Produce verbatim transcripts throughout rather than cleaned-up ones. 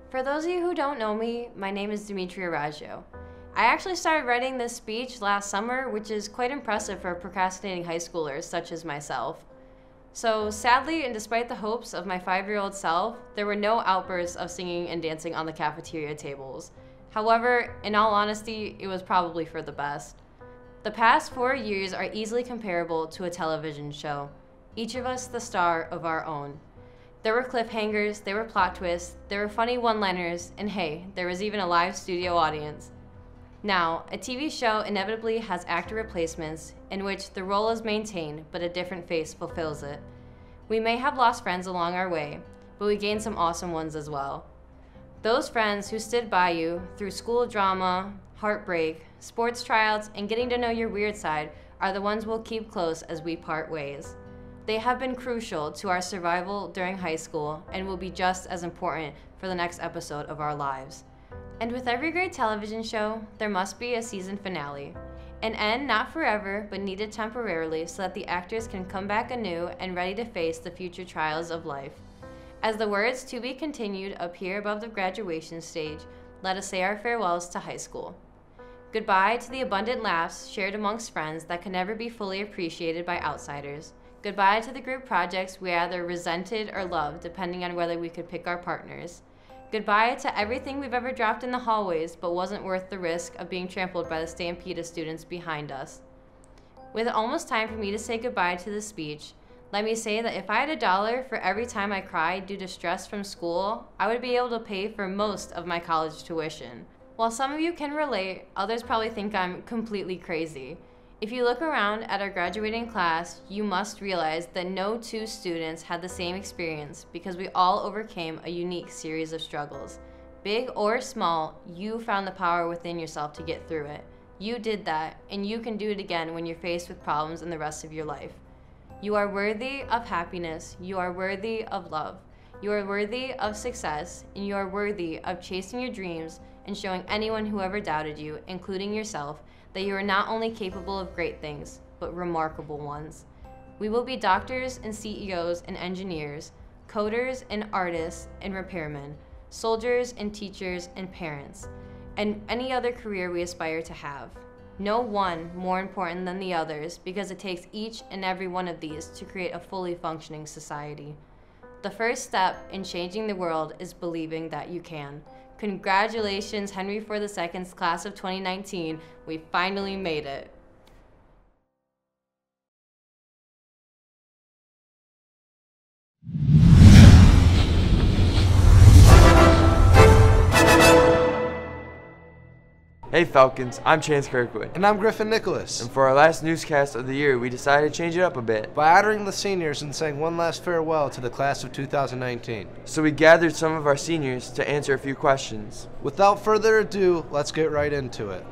For those of you who don't know me, my name is Demetria Raggio. I actually started writing this speech last summer, which is quite impressive for procrastinating high schoolers such as myself. So sadly, and despite the hopes of my five-year-old self, there were no outbursts of singing and dancing on the cafeteria tables. However, in all honesty, it was probably for the best. The past four years are easily comparable to a television show, each of us the star of our own. There were cliffhangers, there were plot twists, there were funny one-liners, and hey, there was even a live studio audience. Now, a T V show inevitably has actor replacements in which the role is maintained, but a different face fulfills it. We may have lost friends along our way, but we gained some awesome ones as well. Those friends who stood by you through school drama, heartbreak, sports tryouts, and getting to know your weird side are the ones we'll keep close as we part ways. They have been crucial to our survival during high school and will be just as important for the next episode of our lives. And with every great television show, there must be a season finale. An end not forever, but needed temporarily so that the actors can come back anew and ready to face the future trials of life. As the words "to be continued" appear above the graduation stage, let us say our farewells to high school. Goodbye to the abundant laughs shared amongst friends that can never be fully appreciated by outsiders. Goodbye to the group projects we either resented or loved, depending on whether we could pick our partners. Goodbye to everything we've ever dropped in the hallways but wasn't worth the risk of being trampled by the stampede of students behind us. With it almost time for me to say goodbye to this speech, let me say that if I had a dollar for every time I cried due to stress from school, I would be able to pay for most of my college tuition. While some of you can relate, others probably think I'm completely crazy. If you look around at our graduating class, you must realize that no two students had the same experience because we all overcame a unique series of struggles. Big or small, you found the power within yourself to get through it. You did that, and you can do it again when you're faced with problems in the rest of your life. You are worthy of happiness, you are worthy of love, you are worthy of success, and you are worthy of chasing your dreams and showing anyone who ever doubted you, including yourself, that you are not only capable of great things, but remarkable ones. We will be doctors and C E Os and engineers, coders and artists and repairmen, soldiers and teachers and parents, and any other career we aspire to have. No one more important than the others because it takes each and every one of these to create a fully functioning society. The first step in changing the world is believing that you can. Congratulations, Henry four the second's class of twenty nineteen. We finally made it. Hey Falcons, I'm Chance Kirkwood. And I'm Griffin Nicholas. And for our last newscast of the year, we decided to change it up a bit by honoring the seniors and saying one last farewell to the class of two thousand nineteen. So we gathered some of our seniors to answer a few questions. Without further ado, let's get right into it.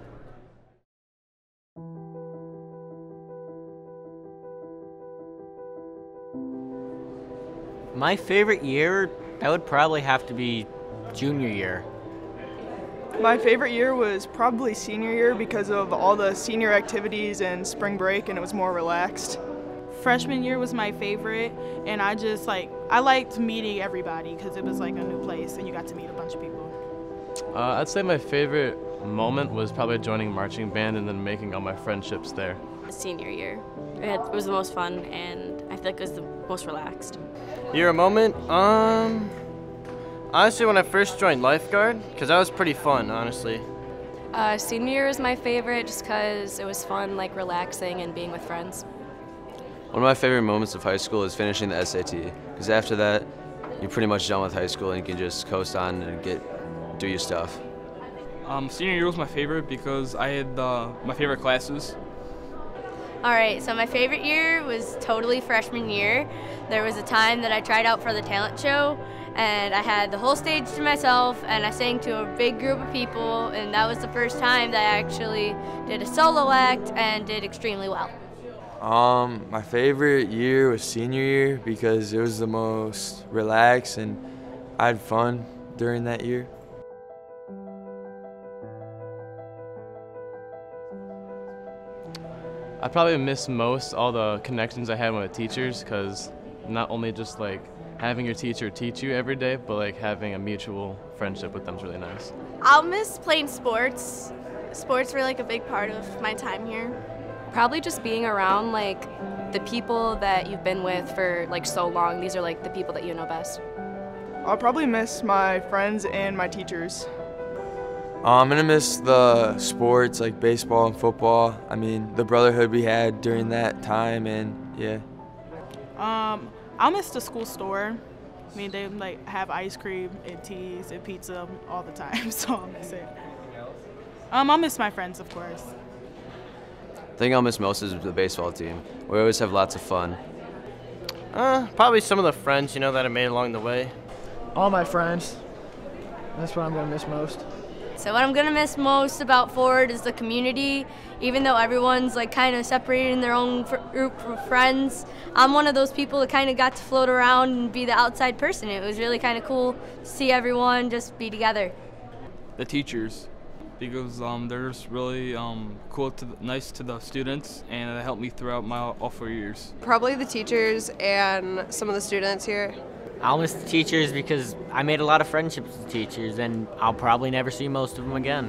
My favorite year, that would probably have to be junior year. My favorite year was probably senior year because of all the senior activities and spring break, and it was more relaxed. Freshman year was my favorite, and I just like, I liked meeting everybody because it was like a new place and you got to meet a bunch of people. Uh, I'd say my favorite moment was probably joining marching band and then making all my friendships there. Senior year. It, had, it was the most fun, and I feel like it was the most relaxed. Year moment? Um... Honestly, when I first joined lifeguard, because that was pretty fun, honestly. Uh, senior year was my favorite just because it was fun, like relaxing and being with friends. One of my favorite moments of high school is finishing the S A T, because after that, you're pretty much done with high school and you can just coast on and get do your stuff. Um, senior year was my favorite because I had uh, my favorite classes. All right, so my favorite year was totally freshman year. There was a time that I tried out for the talent show, and I had the whole stage to myself, and I sang to a big group of people, and that was the first time that I actually did a solo act and did extremely well. Um, my favorite year was senior year because it was the most relaxed and I had fun during that year. I probably miss most all the connections I had with teachers because not only just like having your teacher teach you every day, but like having a mutual friendship with them is really nice. I'll miss playing sports. Sports were like a big part of my time here. Probably just being around like the people that you've been with for like so long. These are like the people that you know best. I'll probably miss my friends and my teachers. Uh, I'm gonna miss the sports like baseball and football. I mean, the brotherhood we had during that time, and yeah. Um, I'll miss the school store. I mean, they like have ice cream and teas and pizza all the time, so I'll miss it. Um, I'll miss my friends, of course. The thing I'll miss most is the baseball team. We always have lots of fun. Uh, probably some of the friends, you know, that I made along the way. All my friends. That's what I'm gonna miss most. So what I'm gonna miss most about Ford is the community. Even though everyone's like kind of separated in their own fr group of friends, I'm one of those people that kind of got to float around and be the outside person. It was really kind of cool to see everyone just be together. The teachers, because um, they're just really um, cool, to the, nice to the students, and they helped me throughout my all four years. Probably the teachers and some of the students here. I'll miss the teachers because I made a lot of friendships with teachers, and I'll probably never see most of them again.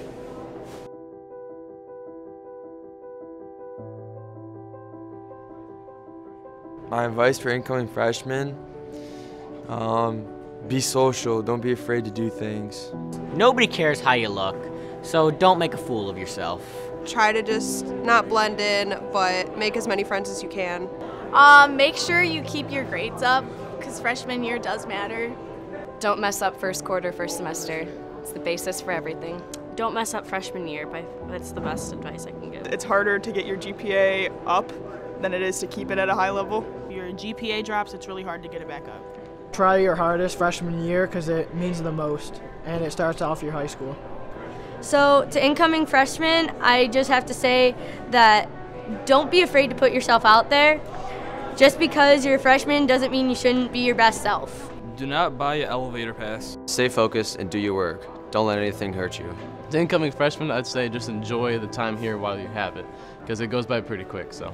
My advice for incoming freshmen, um, be social, don't be afraid to do things. Nobody cares how you look, so don't make a fool of yourself. Try to just not blend in, but make as many friends as you can. Um, make sure you keep your grades up, because freshman year does matter. Don't mess up first quarter, first semester. It's the basis for everything. Don't mess up freshman year. That's the best advice I can give. It's harder to get your G P A up than it is to keep it at a high level. Your G P A drops, it's really hard to get it back up. Try your hardest freshman year because it means the most, and it starts off your high school. So to incoming freshmen, I just have to say that don't be afraid to put yourself out there. Just because you're a freshman doesn't mean you shouldn't be your best self. Do not buy an elevator pass. Stay focused and do your work. Don't let anything hurt you. To incoming freshmen, I'd say just enjoy the time here while you have it, because it goes by pretty quick, so.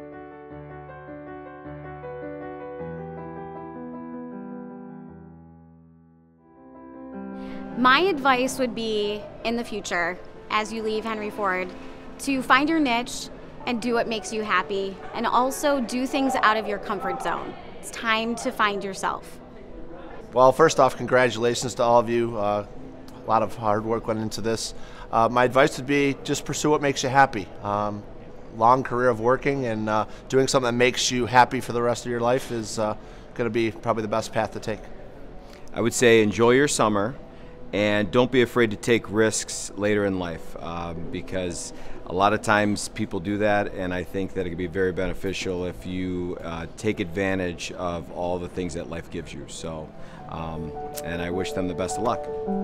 My advice would be, in the future, as you leave Henry Ford, to find your niche and do what makes you happy, and also do things out of your comfort zone. It's time to find yourself. Well, first off, congratulations to all of you. Uh, a lot of hard work went into this. Uh, my advice would be just pursue what makes you happy. Um, long career of working and uh, doing something that makes you happy for the rest of your life is uh, going to be probably the best path to take. I would say enjoy your summer and don't be afraid to take risks later in life um, because a lot of times people do that, and I think that it can be very beneficial if you uh, take advantage of all the things that life gives you. So, um, and I wish them the best of luck.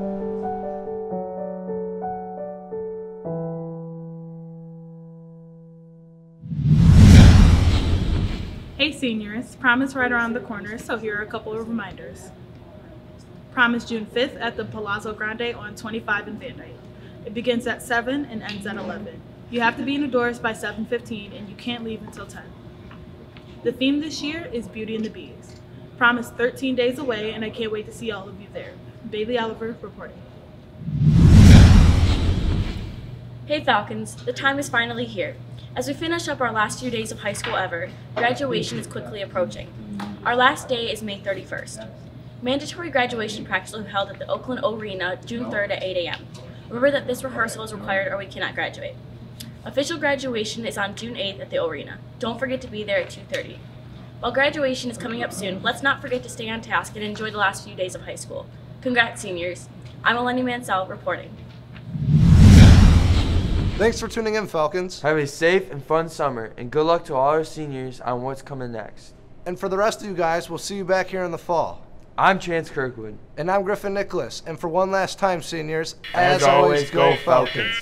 Hey seniors, prom is right around the corner, so here are a couple of reminders. Prom is June fifth at the Palazzo Grande on twenty-five and Van Dyke. It begins at seven and ends at eleven. You have to be indoors by seven fifteen and you can't leave until ten. The theme this year is Beauty and the Bees. Prom is thirteen days away and I can't wait to see all of you there. Bailey Oliver reporting. Hey Falcons, the time is finally here. As we finish up our last few days of high school ever, graduation is quickly approaching. Our last day is May thirty-first. Mandatory graduation practice will be held at the Oakland Arena June third at eight A M Remember that this rehearsal is required or we cannot graduate. Official graduation is on June eighth at the Arena. Don't forget to be there at two thirty. While graduation is coming up soon, let's not forget to stay on task and enjoy the last few days of high school. Congrats, seniors. I'm Eleni Mansell reporting. Thanks for tuning in, Falcons. Have a safe and fun summer, and good luck to all our seniors on what's coming next. And for the rest of you guys, we'll see you back here in the fall. I'm Chance Kirkwood. And I'm Griffin Nicholas. And for one last time, seniors, as, as always, go Falcons.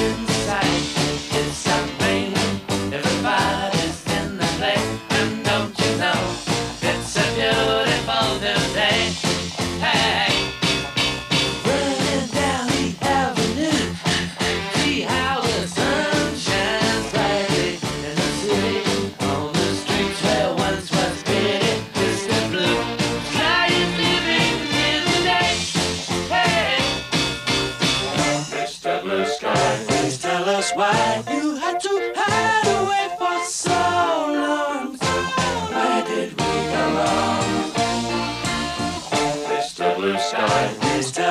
Everybody's in the play, and don't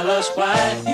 us why.